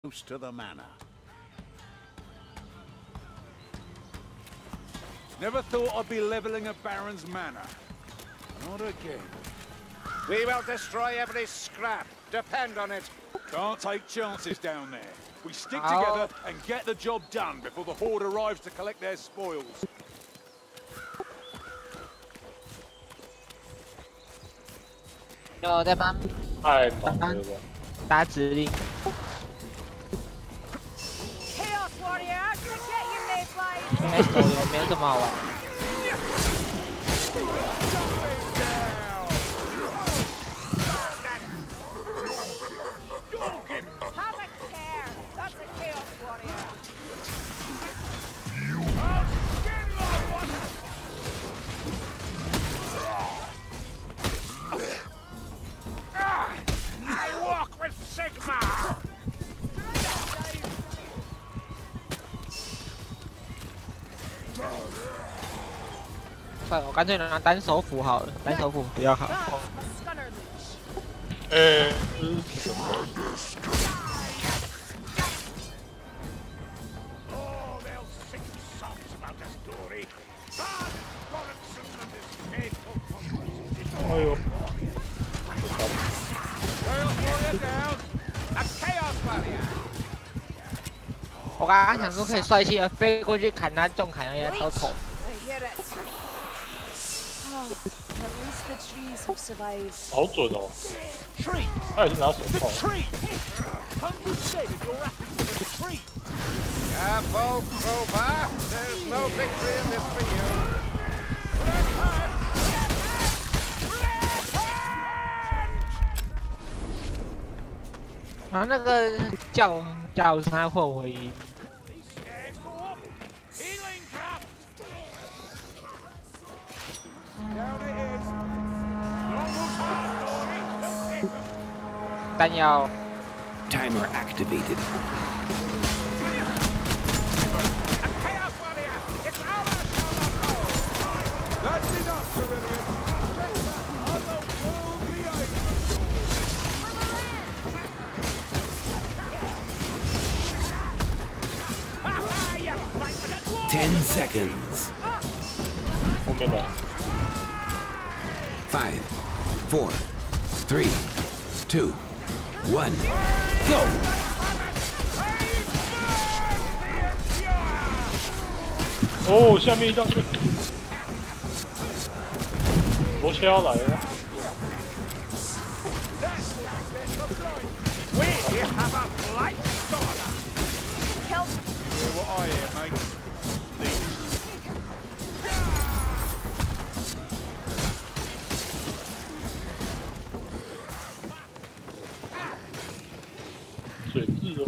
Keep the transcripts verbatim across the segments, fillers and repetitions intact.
close to the manor. Never thought I'd be leveling a baron's manor. Not again. We will destroy every scrap. Depend on it. Can't take chances down there. We stick Ow. together and get the job done before the Horde arrives to collect their spoils. 有在帮太忙了吧？ 打指令。 Chaos Warrior, get your Mayflies! 应该手游没有这么好玩。 Have a care! That's a Chaos Warrior! I walk with Sigma! 算了，我干脆拿单手斧好了，单手斧比较好。 That's a stunner leech! 哎，这是什么？ Oh, they'll sing songs about the story. Bad Bollocks and his faithful followers. 哎呦， Chaos Warrior down! A Chaos Warrior! 我刚刚想说可以帅气的飞过去砍他，重砍人家头头。 I hear it. Oh, at least the trees have survived. 好准哦！ Treat! 他也是拿手 The 套。 treat! Hungry said if you're happy with the treat. Careful, Crowbar. There's no victory in this for you. 然后那个叫叫他会回音。 Scared go up. Healing trap. Down it is. Almost hard, Dory. 弹药 Timer activated. A Chaos Warrior. It's our show of gold. That's enough, Cerulean. Other will be able. Ten seconds. 后面的 Five, four, three, two, one, go! 哦，下面一张是罗切要来了。 We have a blight stormer. Help! Hear what I hear, mate. Leave. 水质哦，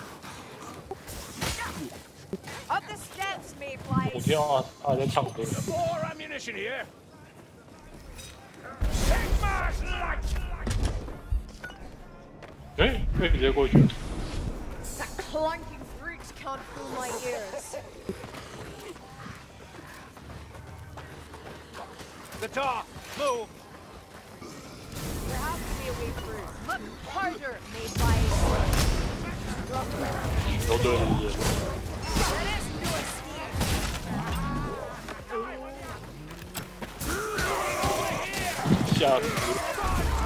Up the steps, 我 Mayflies! 听到他他在唱歌。 More ammunition here. Sigma's light. 哎，可以直接过去。 That clanking brute can't fool my ears. The door. Move. There has to be a way through. Look harder, Mayflies! 都对了，是 There is no escape! 吓死！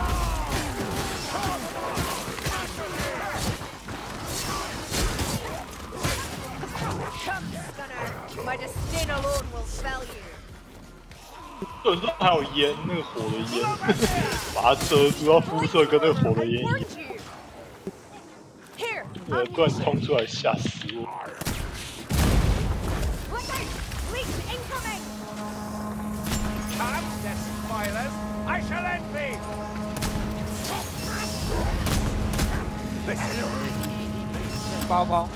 Come, Stunner! My disdain alone will fell you. 有时候还有烟，那个火的烟，把它遮住，要肤色跟那个火的 I 烟一样。 warned you! Here! 对，突然冲出来吓死我！ Look out! Leech incoming! Come, despoilers. I shall end thee. 包包。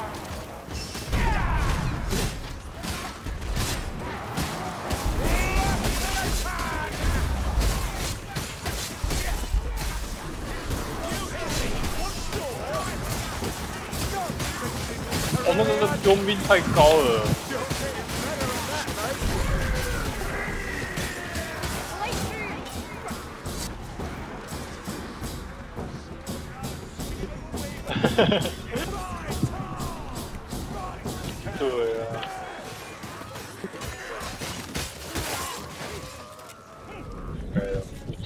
哦，那个那个佣兵太高了。 Light through! 对啊。没了。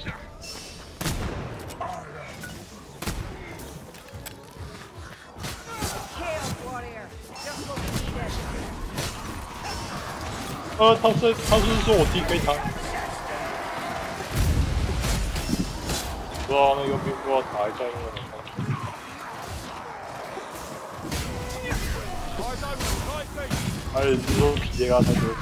呃，他是他是说我 T K 他，不知道那个兵不知道打一下用的。还有是说皮耶啊，他说。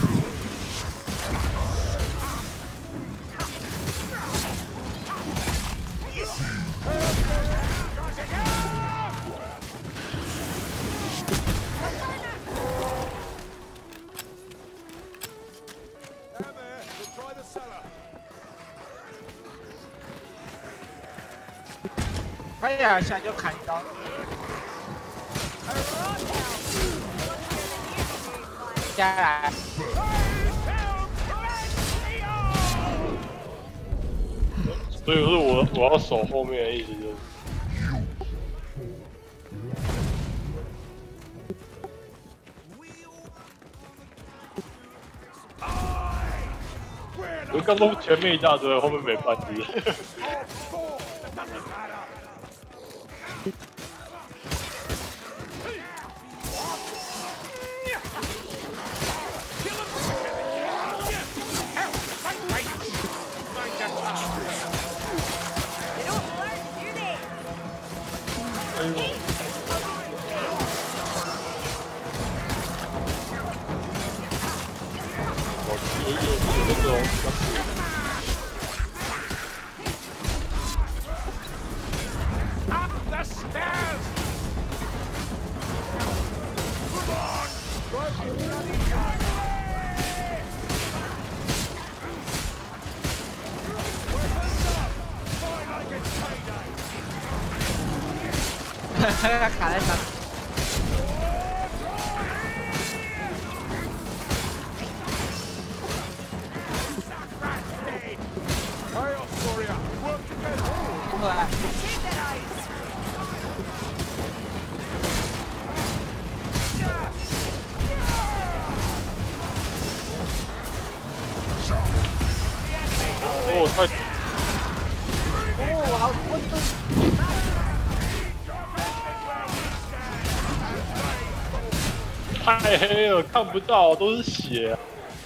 快点一下就砍刀。下来。 所以说我我要守后面的意思就是。我刚刚前面一大堆，后面没半只。 他卡在上。过来。 哦，太。 哦，好，我都。太黑了，看不到，都是血。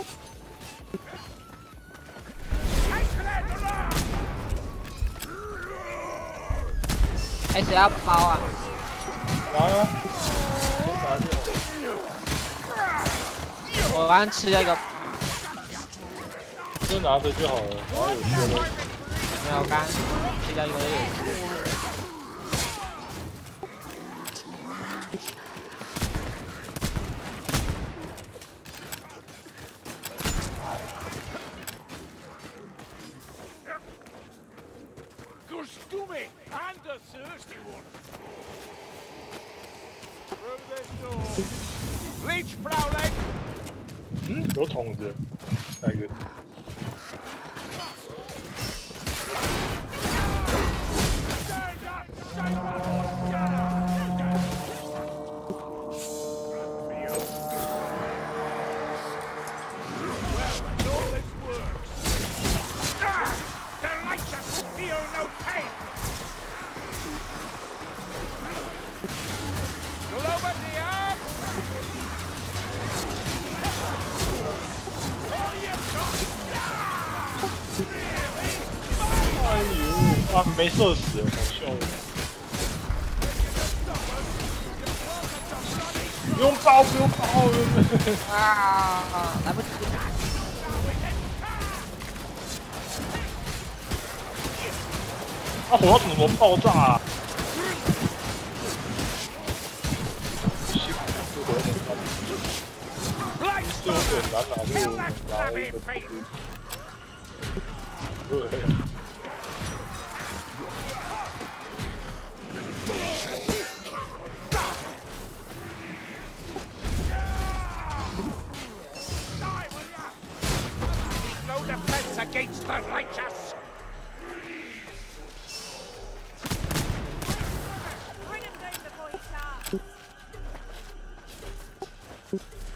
哎，谁要包啊？ 拿啊！ 我刚吃了一个， 就拿着就好了，然后有血了。 没有，刚吃了一个有。 Gustumi and a thirsty one. Through this door. Leech prowling. 嗯，有桶子，那个。啊，没射死，好笑的。不用爆，不用爆！ 啊，来不及。 啊，火药怎么爆炸啊？是有点难拿，就拿一个。对。 Against the righteous. Bring him down before he starts.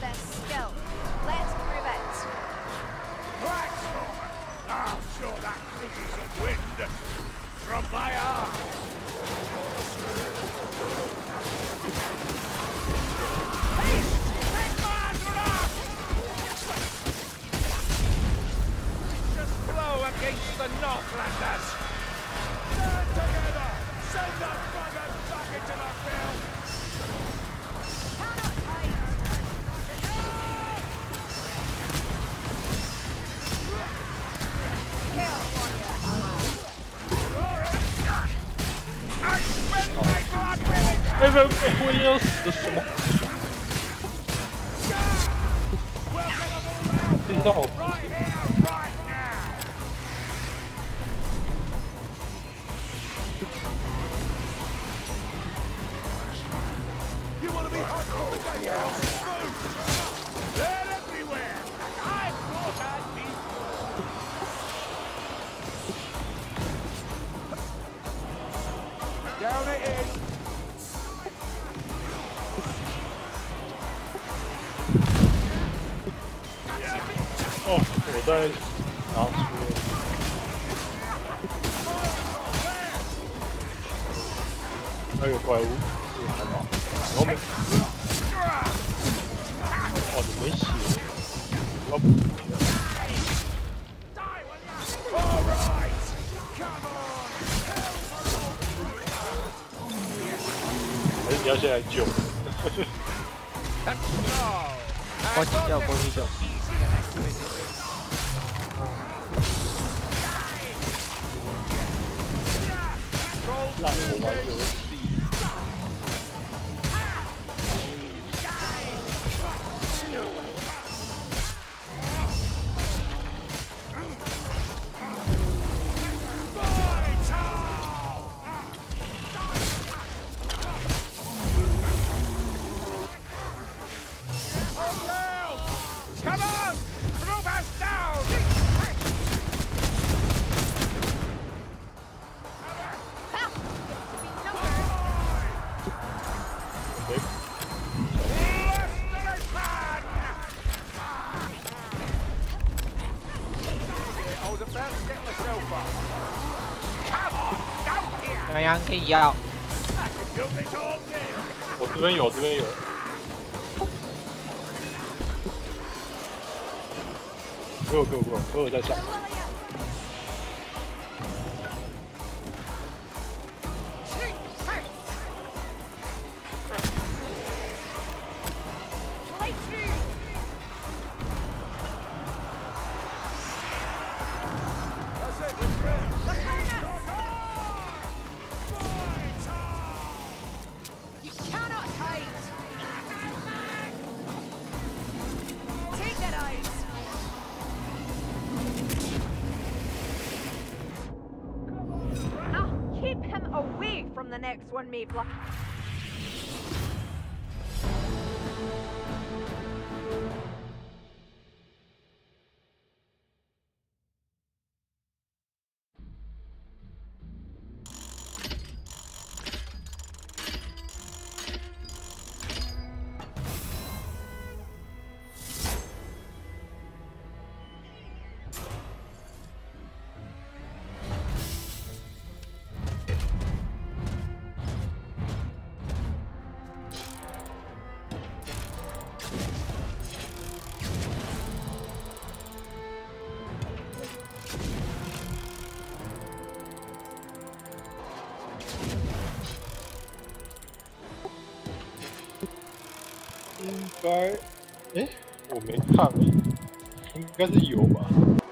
their skill. Let's prove it. Blackstorm! I'm sure that piece of wind from my arm. Just blow against the Northlanders! Stand together! Send the buggers back into the field! Cannot hide. Kill I spent my blood winning! 哎不不，我要死什么？听到我 Right here, right now! You want to be hot on the day? They're everywhere! I thought I'd be... Down it is. Oh, 我在拿出。还有怪物，这个还好。然后没，哦，你没血，我补你的。还是你要先来救？ 过去救，过去救。 让我玩游戏。 Come on! Move us down! I was about to get myself up. Come on! Down here! 洋洋可以要。 Do this all day! 我这边有，这边有。给我，给我，给我，给我在上。 You cannot hide. Take that eyes. Now keep him away from the next one, Mayflower. 应该，哎，我没看，应该是有吧。